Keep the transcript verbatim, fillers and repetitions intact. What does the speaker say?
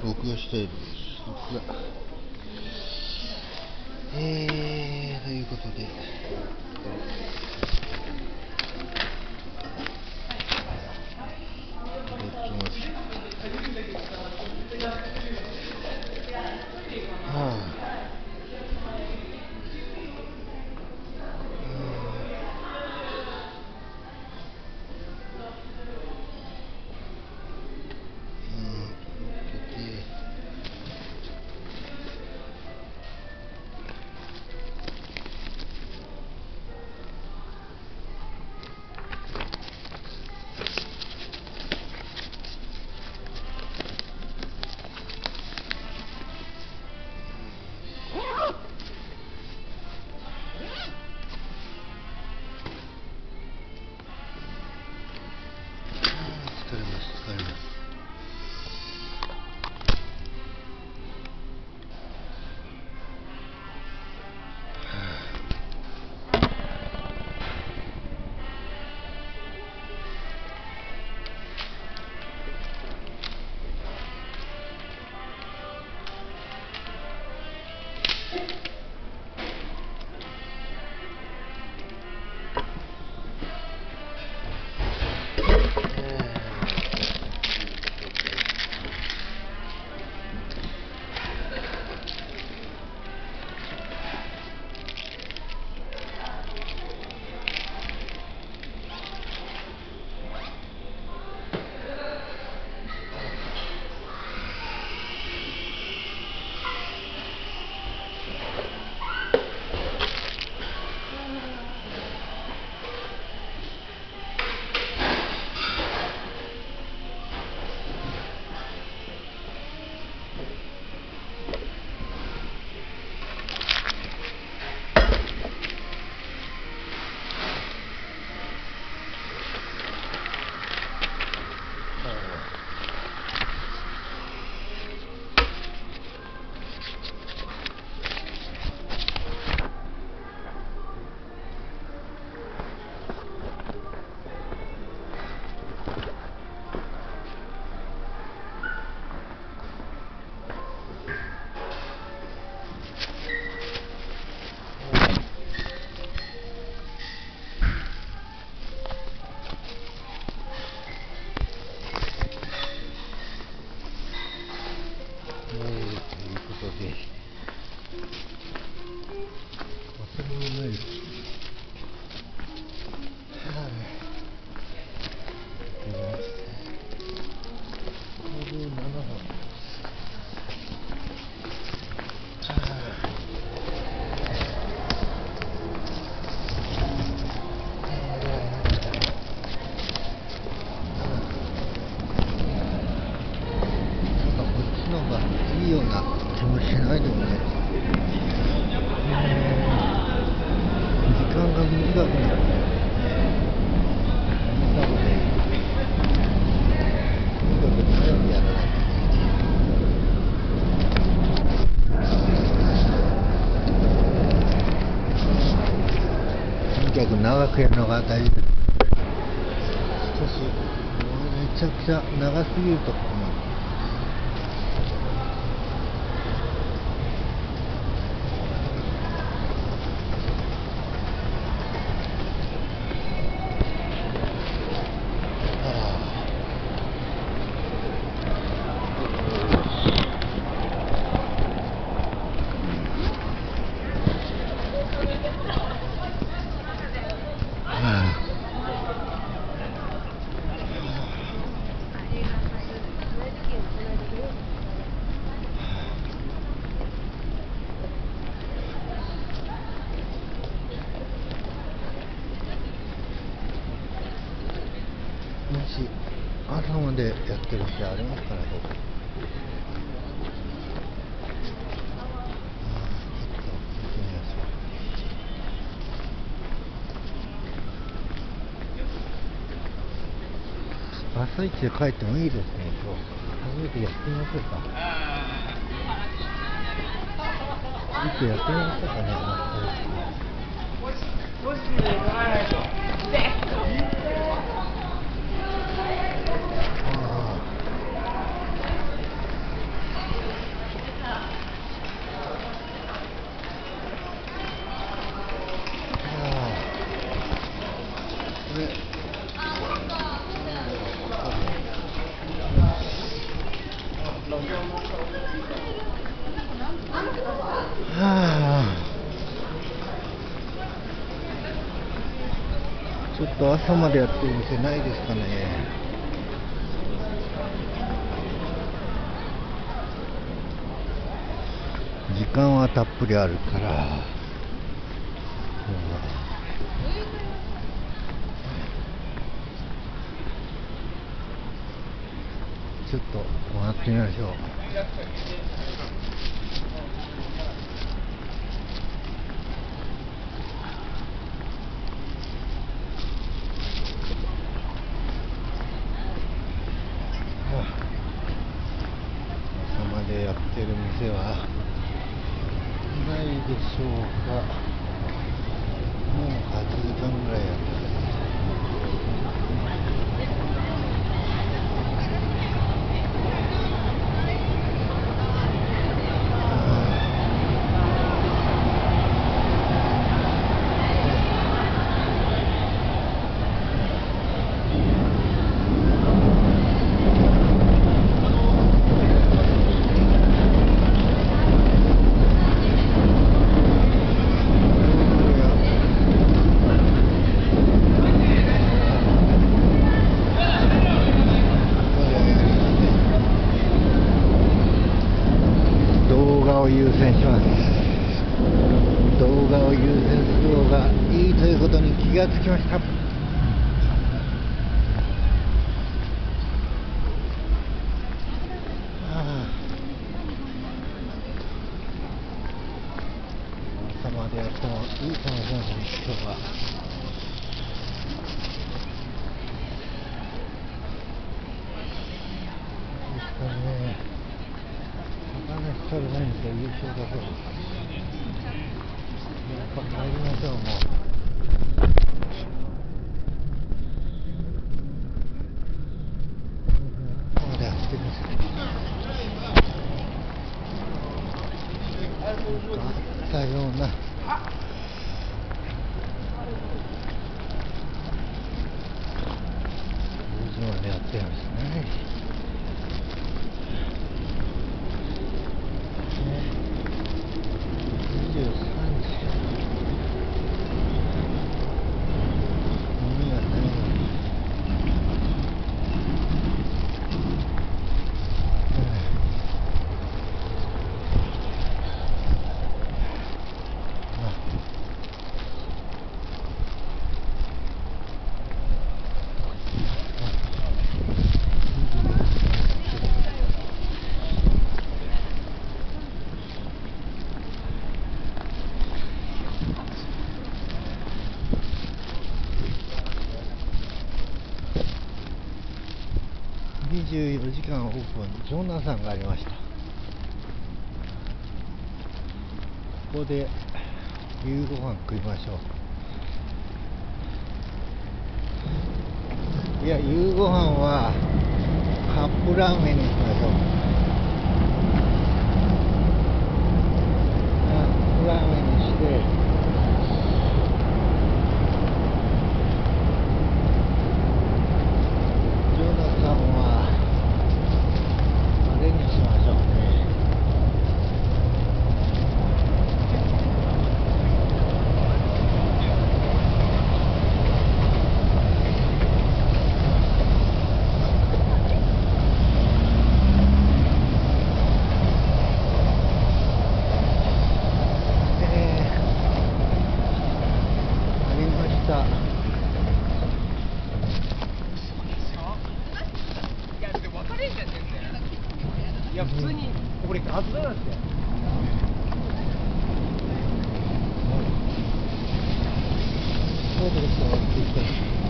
録画している。えー、ということで、いただきます。はあ。疲れます、疲れます。いいような気もしないでもね。時間が短くなるね。なので、とにかく早くやらないと。とにかく長くやるのが大事です。少しめちゃくちゃ長すぎると困る。もし朝までやってる日ありますかね、ここ。朝一で帰ってもいいですね、今日。初めてやってみましょうか。いつやってみましょうかね、朝一。 はあ、ちょっと朝までやってる店ないですかね。時間はたっぷりあるから、うん、ちょっと回ってみましょう。朝までやってる店はないでしょうか。もうはちじかんぐらいやってる。動画を優先します。動画を優先する方がいいということに気がつきました。朝までやってもいいかもしれません、今日は。ですかね。お金かかる前に優勝だそうです。やっぱ帰りましょう、もう。まだやってるんですね。あったような。ごじまでやってるんですね。にじゅうさんじ。耳がないのに。にじゅうよじかんオープン、ジョナサンがありました。ここで夕ご飯食いましょう。いや、夕ご飯はカップラーメンにしましょう。カップラーメンにして、 いや、普通に、これ、外れなんですよ。 そうですか、